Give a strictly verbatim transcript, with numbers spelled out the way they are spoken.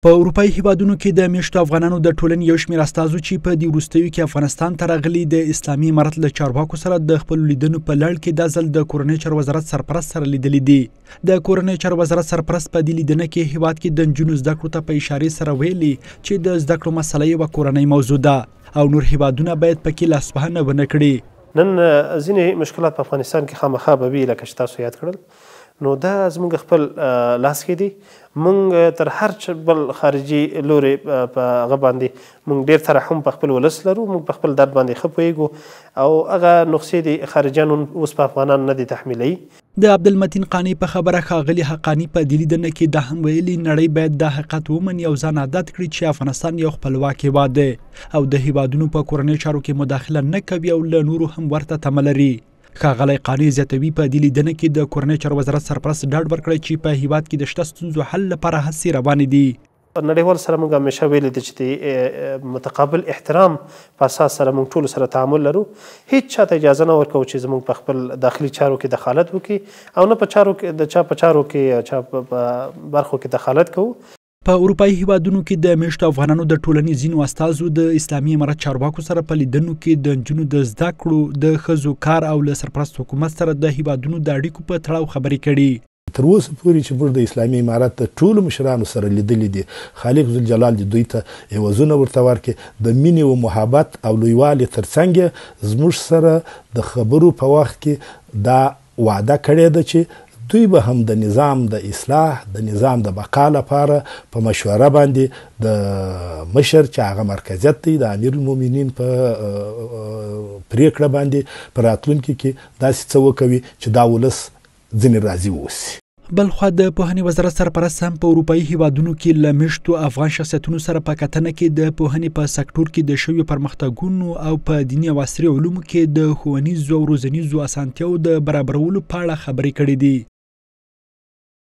په اروپایي هیوادونو کې د میشتو افغانانو د ټولنې یو شمېر استازو چې په دې وروستیو کې افغانستان ته راغلي د اسلامي امارت له چارواکو سره د خپلو لیدنو په لړ کې دا ځل د کورنۍ چارو وزارت سرپرست سره لیدلي دي. د کورنۍ چارو وزارت سرپرست په دې لیدنه کې هیواد کې د نجونو زده کړو ته په اشارې سره ویلي چې د زده کړو مسله یوه کورنۍ موضوع ده او نور هیوادونه باید پکې لاسوهنه ونه کړي. نن ځینې مشکلات په افغانستان کې خامخا به وي لکه چې تاسو یاد کړل، نو دا زموږ خپل لاس کې دي. موږ تر هر بل خارجي لورې په هغه باندې موږ ډېر ترحم په خپل ولس لرو، موږ په خپل درد باندې ښه پوهېږو او هغه نقصې دي خارجیانو اوس په افغانانو نه دي تحمیلوي. د عبدالمتین قانع په خبره ښاغلي حقاني په دې لیدنه کې دا هم ویلي نړۍ باید دا حقیقت ومني او ځان عادت کړي چې افغانستان یو خپلواک هیواد دی او د هیوادونو په کورنیو چارو کې مداخله نه کوي او له نورو هم ورته تمه لري. ښاغلی قانع زیاتوي په دې لیدنه کې د کورنۍ چارو وزارت سرپرست ډاډ ورکړی چې په هیواد کې د شته ستونزو حل لپاره هڅې روانې دي. نړیوال سره موږ همیشه ویلي دي چې د متقابل احترام په اساس سره موږ ټولو سره تعامل لرو. هیڅ چاته اجازه نه ورکوو چې زموږ په خپل داخلي چارو کې دخالت وکړي او نه په چارو کې د چا په چارو کې چا په برخو کې دخالت کوو. په اروپایي هیوادونو کې د میشتو افغانانو د ټولنې ځینو استازو د اسلامي امارت چارواکو سره په لیدنو کې د نجونو د زده کړو، د ښځو کار او له سرپرست حکومت سره د هیوادونو د اړیکو په تړاو خبرې کړي. تر اوسه پورې چې موږ د اسلامي امارت د ټولو مشرانو سره لیدلي دي، خالق ذوالجلال دې دوی ته عوضونه ورته ورکړي. د مینې و محبت او لویوالي ترڅنګ زموږ سره د خبرو په وخت کې دا وعده کړې ده چې دوی به هم د نظام د اصلاح د نظام د بقا لپاره په مشوره باندې د مشر چې هغه مرکزیت دی د امیر المؤمنین په پریکړه باندې په راتلونکي کې داسې څه وکوي چې دا ولس ځینې راضي واوسي. بلخوا د پوهنې وزارت سرپرست هم په اروپایي هیوادونو کې له میشتو افغان شخصیتونو سره په کتنه کې د پوهنې په سکتور کې د شویو پرمختګونو او په دیني او عصري علومو کې د ښوونیزو او روزنیزو اسانتیاو د برابرولو په اړه خبرې کړې دي.